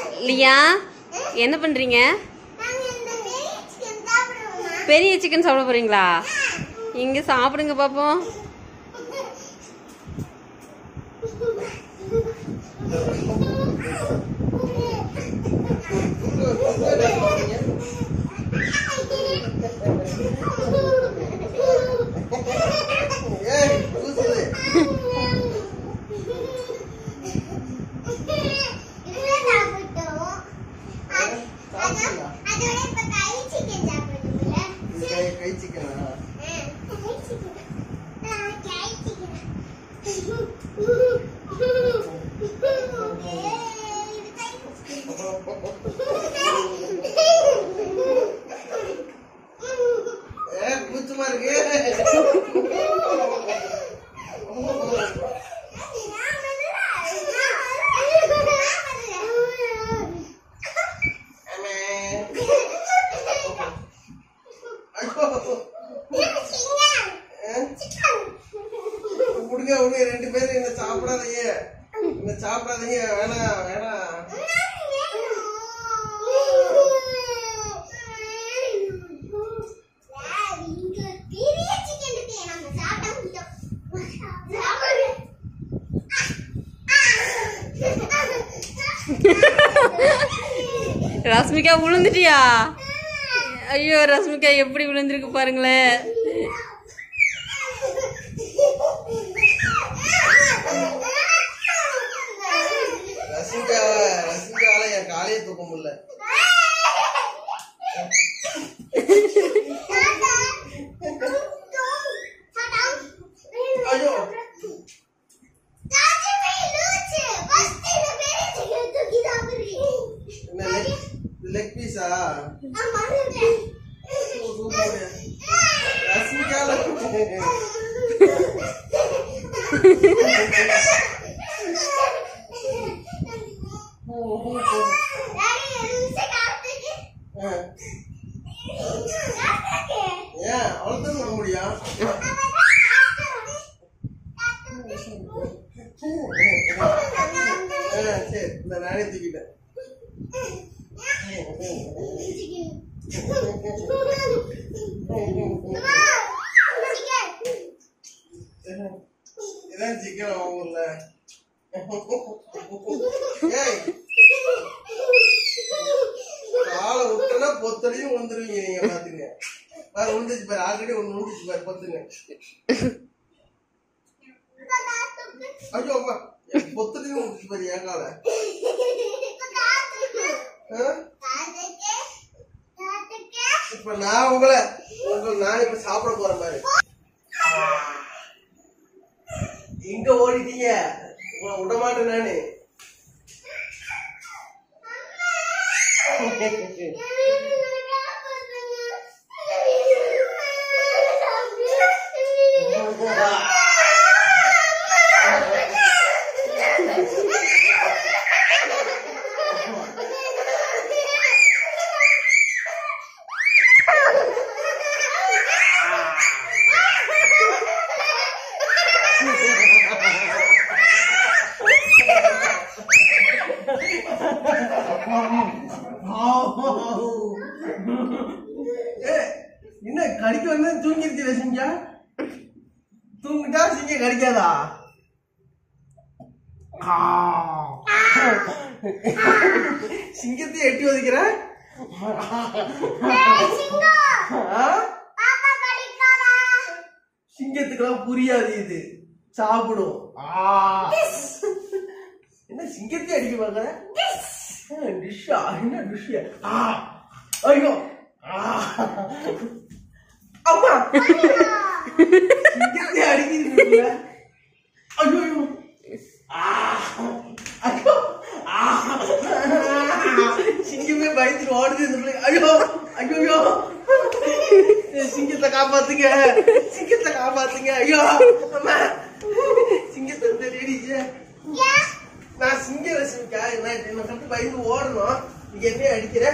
லியா என்ன பண்றீங்க? பெரிய சிக்கன் சாப்பிட போறீங்களா? இங்க சாப்பிடுங்க பாப்போம். ரெண்டு பேரும் என்ன சாப்பிடாதீங்க, என்ன சாப்பிடாதீங்க, வேணாம் வேணாம். ரஷ்மிகா விழுந்துட்டியா? ஐயோ ரஷ்மிகா எப்படி விழுந்திருக்கு பாருங்களேன். ரஷ்மிகாவால என் காலையே தூக்க முடியல. ஐயோ லெக் பீஸா? ரஷ்மிகால ஏன் அவ்வளவுதான் சொல்ல முடியும்? சரி இந்த நானே தூக்கிட்டேன். இதான் சிக்கன் வாங்கல. காலை விட்டனா பொத்தலையும் வந்துருவீங்க நீங்க. பாத்துங்க பாரு, விழுந்துச்சு பாரு, ஆல்ரெடி ஒண்ணு விழுந்துச்சு பாரு, பொத்துங்க. ஐயோ அம்மா, பொத்தலையும் விழுந்துச்சு பாரு என் காலை. இப்ப நான் உங்களை நான் இப்ப சாப்பிட போறேன் பாரு. எங்க ஓடிட்டீங்க? உங்களை விட மாட்டேன் நானு. என்ன கடிக்க வந்து தூங்கிருச்சு சிங்கா? தூங்கிட்டா சிங்க கடிக்காதா? சிங்கத்தை எட்டி ஒதுக்கிற சிங்கத்துக்கெல்லாம் புரியாது, இது சாப்பிடும். என்ன சிங்கத்தை அடிக்க பாக்குற? டிஷ்ஷா? என்ன டிஷ்? ஐயோ அம்மா, சிங்கத்தை அடிக்கிறீங்க. ஐயோ ஐயோ, சிங்கமே பயந்துட்டு ஓடுது இந்த பிள்ளை. ஐயோ ஐயோ, சிங்கத்தை காப்பாத்துங்க, சிங்கத்தை காப்பாத்துங்க. ஐயோ அம்மா, சிங்கத்தை தெரியுங்க. நான் சிங்க ரசிக்கா, என்ன கட்டு பயந்து ஓடணும். நீங்க என்ன அடிக்கிற?